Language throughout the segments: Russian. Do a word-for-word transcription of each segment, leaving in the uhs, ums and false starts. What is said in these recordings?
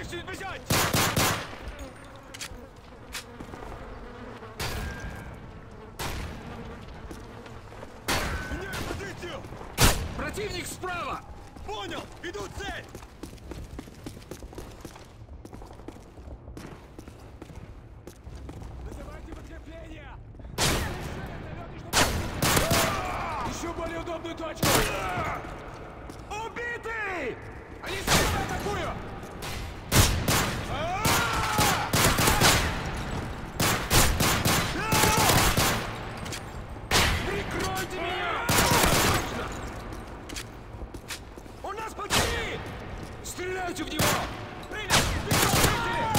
Начали бежать! Меняю позицию! Противник справа! Понял! Веду цель! Называйте подкрепление! Еще более удобную точку! Убитый! Они слева атакуют! Прикройте меня! Он нас почти! Стреляйте в него! Принял! Бегите!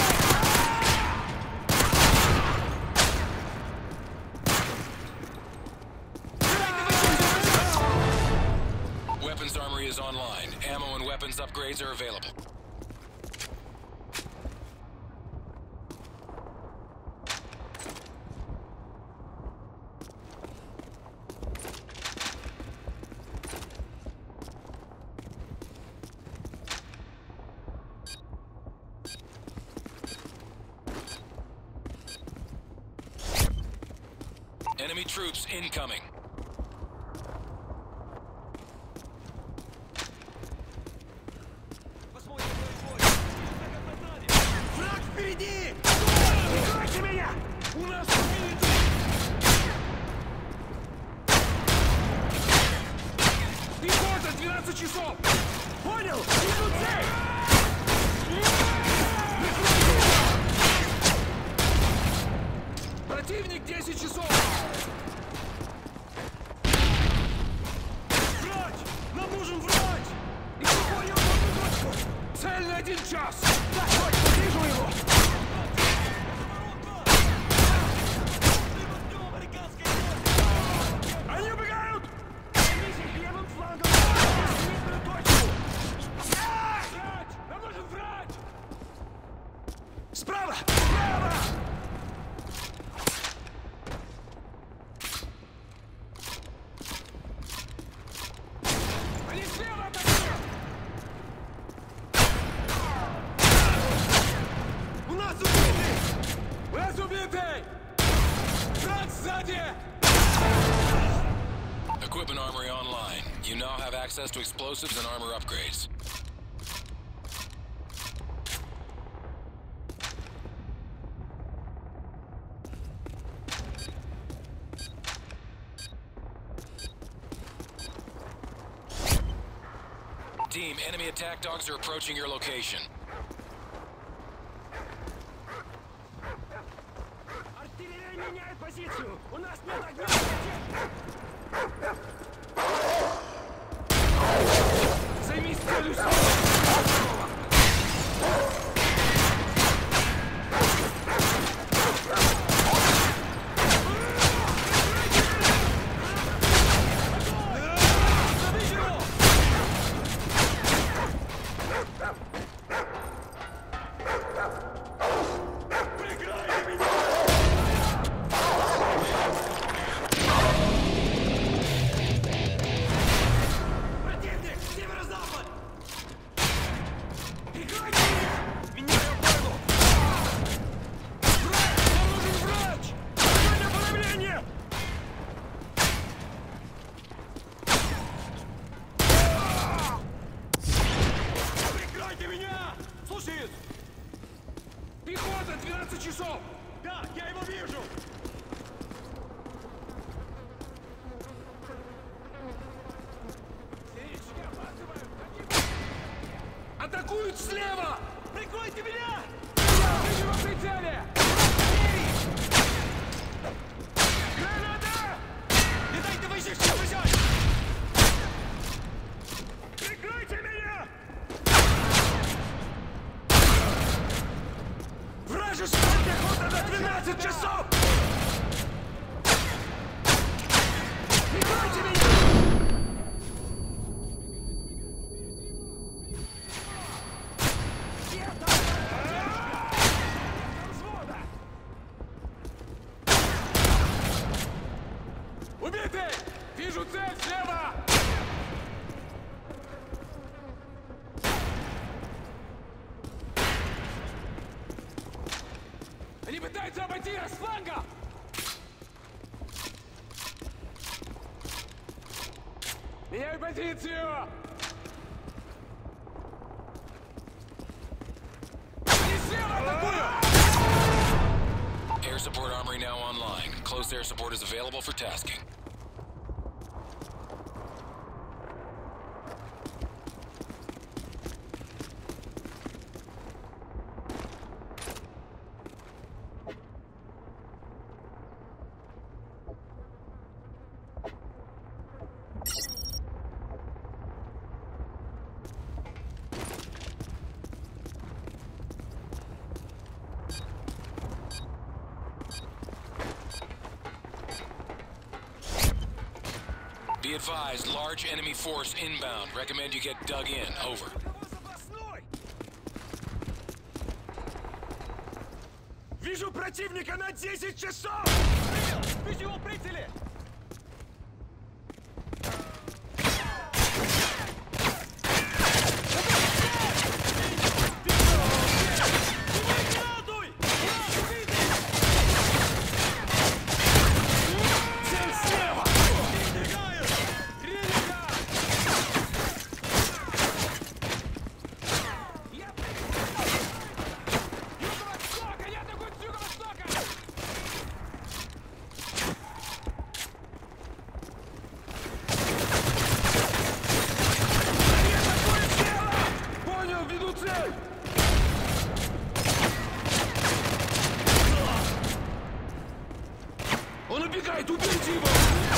Weapons armory is online. Ammo and weapons upgrades are available. Enemy troops incoming. Враг впереди! Прикройте меня! У нас впереди! Пехота, двенадцать часов! Понял! Иду цель! Противник десять часов! Врач! Нам нужен врач! И какую одну точку! Цель на один час! Да, точно, вижу его! Они убегают! Займите левым флангом! Среднюю точку! Врач! Нам нужен врач! Справа! Справа! Они слева атакуют! У нас убитый! У нас убитый! Враг сзади! Equipment armory online. You now have access to explosives and armor upgrades. Team, enemy attack dogs are approaching your location. Артиллерия меняет позицию! У нас нет огня! Займись целью слева! Прикройте меня! Противник! Северо-запад! Прикройте меня! Меняю обойму! Врач! Нам нужен врач! Огонь оформление! Прикройте меня! Слушаюсь! Пехота, двенадцать часов! Да, я его вижу! Атакуют слева! Прикройте меня! Вижу в прицеле! Граната! Не дайте выше бежать! Прикройте меня! Вражеская пехота на двенадцать часов! Прикройте меня! Убитый! Вижу цель слева! Меняю позицию! Air support armory now online. Close air support is available for tasking. Be advised, large enemy force inbound. Recommend you get dug in. Over. Вижу противника на десять часов! Вижу его прицели! Он убегает! Убейте его!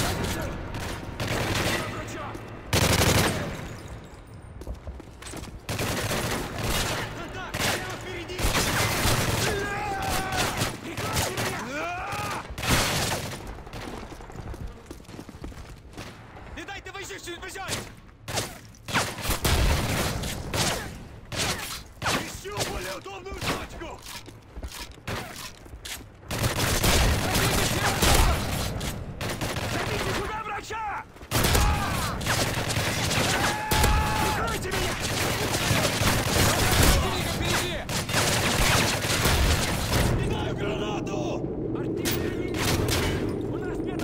Не дайте выжившим бежать! Ищу более удобную точку! Врача! Прикройте меня! Противника впереди! Кидаю гранату! Артиллерия! У нас нет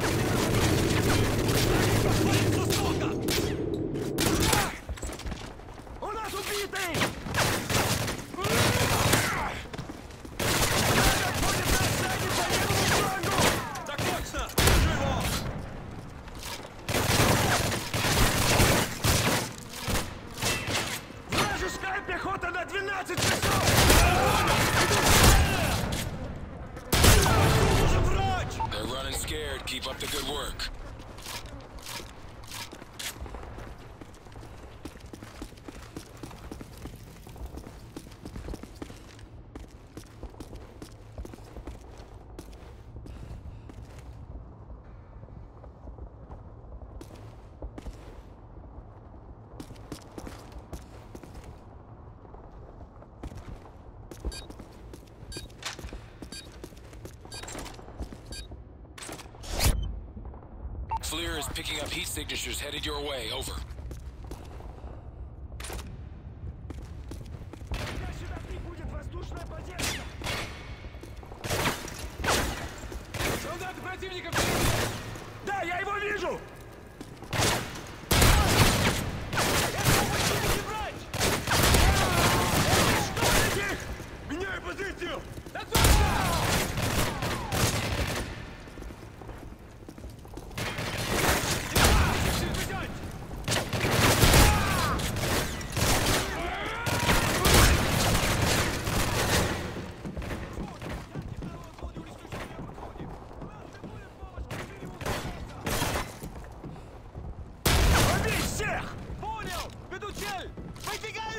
У нас убитый! Отходит на сзади по левому флангу! Так точно! Вижу его! Вражеская пехота на двенадцать часов! Нужен врач! They're running scared. Keep up the good work. FLIR is picking up heat signatures headed your way. Over. Сюда прибудет воздушная поддержка! Солдаты противника впереди! Да, я его вижу! Меняю позицию! Да точно! Побить всех! Понял! Веду цель! Выдвигаю